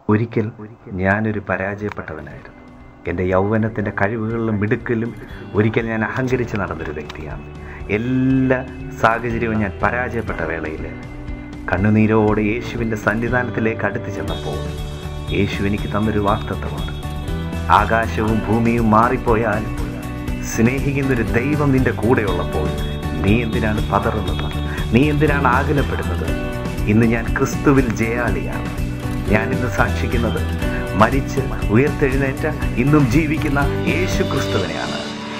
ഒരിക്കൽ ഞാനൊരു പരാജയപ്പെട്ടവനായിരുന്നു. എൻ്റെ യൗവനത്തിൻ്റെ കഴിവുകളിലും മിടുക്കിലും ഒരിക്കൽ ഞാൻ അഹങ്കരിച്ച് നടന്നൊരു വ്യക്തിയാണ്. എല്ലാ സാഹചര്യവും ഞാൻ പരാജയപ്പെട്ട വേളയിൽ കണ്ണുനീരോടെ യേശുവിൻ്റെ സന്നിധാനത്തിലേക്ക് അടുത്ത് ചെന്നപ്പോൾ യേശു എനിക്ക് തന്നൊരു വാഗ്ദത്തമാണ്. ആകാശവും ഭൂമിയും മാറിപ്പോയാൽ സ്നേഹിക്കുന്നൊരു ദൈവം നിൻ്റെ കൂടെയുള്ളപ്പോൾ നീ എന്തിനാണ് പതറുന്നത്? നീ എന്തിനാണ് ആകുലപ്പെടുന്നത്? ഇന്ന് ഞാൻ ക്രിസ്തുവിൽ ജയാളിയാണ്. ഞാനിന്ന് സാക്ഷിക്കുന്നത് മരിച്ച് ഉയർത്തെഴുന്നേറ്റ ഇന്നും ജീവിക്കുന്ന യേശു ക്രിസ്തുവിനെയാണ്.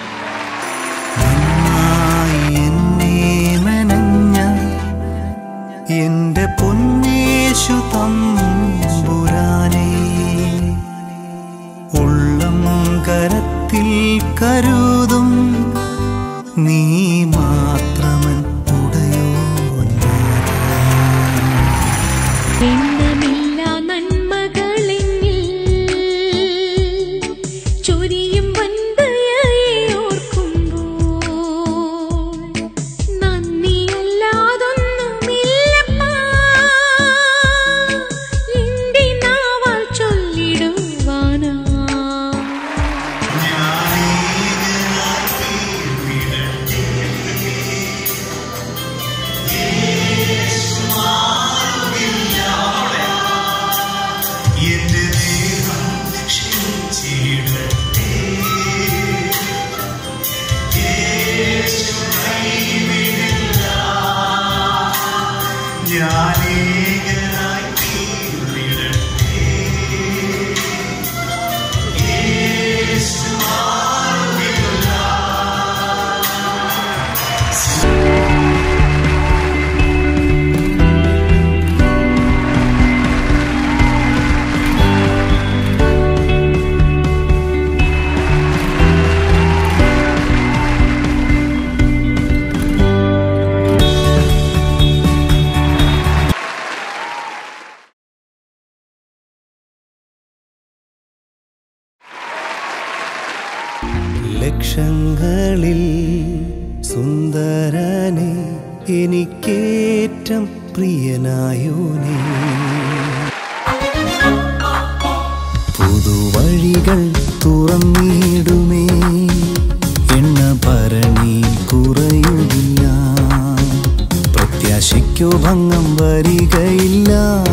എന്റെ പൊന്നേശു തമ്പുരാനേ, ഉള്ളം കരത്തിൽ കരുതും നീ മാത്രമൻ ഉടയോൻ. എണ്ണമില്ലാ നന്മകളെന്നിൽ ചൊരിയും വൻദയയെ ഓർക്കുമ്പോൾ നന്ദിയല്ലാതൊന്നുമില്ലപ്പാ എന്റെ നാവാൽ ചൊല്ലിടുവാനാ. ലക്ഷങ്ങളിൽ സുന്ദരനെ എനിക്കേറ്റം പ്രിയനായോനേ, പുതുവഴികൾ തുറന്നിടുമേ, എണ്ണ ഭരണി കുറയുകില്ല, പ്രത്യാശയ്ക്കു ഭംഗം വരികയില്ല,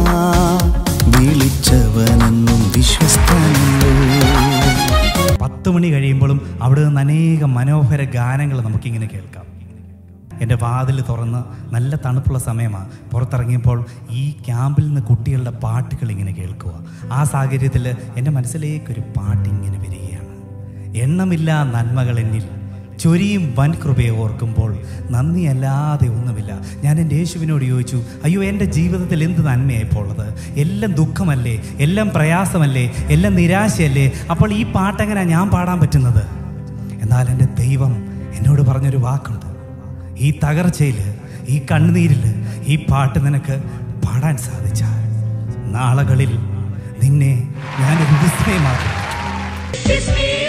വിളിച്ചവനെന്നും വിശ്വസ്തനല്ലോ. 10 മണി കഴിയുമ്പോഴും അവിടെ നിന്ന് അനേകം മനോഹര ഗാനങ്ങൾ നമുക്കിങ്ങനെ കേൾക്കാം. എൻ്റെ വാതിൽ തുറന്ന് നല്ല തണുപ്പുള്ള സമയമാണ്. പുറത്തിറങ്ങിയപ്പോൾ ഈ ക്യാമ്പിൽ നിന്ന് കുട്ടികളുടെ പാട്ടുകൾ ഇങ്ങനെ കേൾക്കുക. ആ സാഹചര്യത്തിൽ എൻ്റെ മനസ്സിലേക്കൊരു പാട്ടിങ്ങനെ വരികയാണ്. എണ്ണമില്ലാ നന്മകൾ എന്നിൽ ചൊരിയും വൻ കൃപയെ ഓർക്കുമ്പോൾ നന്ദിയല്ലാതെ ഒന്നുമില്ല. ഞാൻ എൻ്റെ യേശുവിനോട് ചോദിച്ചു, അയ്യോ എൻ്റെ ജീവിതത്തിൽ എന്ത് നന്മയായിപ്പോൾ ഉള്ളത്? എല്ലാം ദുഃഖമല്ലേ, എല്ലാം പ്രയാസമല്ലേ, എല്ലാം നിരാശയല്ലേ? അപ്പോൾ ഈ പാട്ടെങ്ങനെയാണ് ഞാൻ പാടാൻ പറ്റുന്നത്? എന്നാൽ എൻ്റെ ദൈവം എന്നോട് പറഞ്ഞൊരു വാക്കുണ്ട്. ഈ തകർച്ചയിൽ, ഈ കണ്ണുനീരിൽ ഈ പാട്ട് നിനക്ക് പാടാൻ സാധിച്ചാൽ നാളുകളിൽ നിന്നെ ഞാനൊരു വിസ്മയമാക്കും.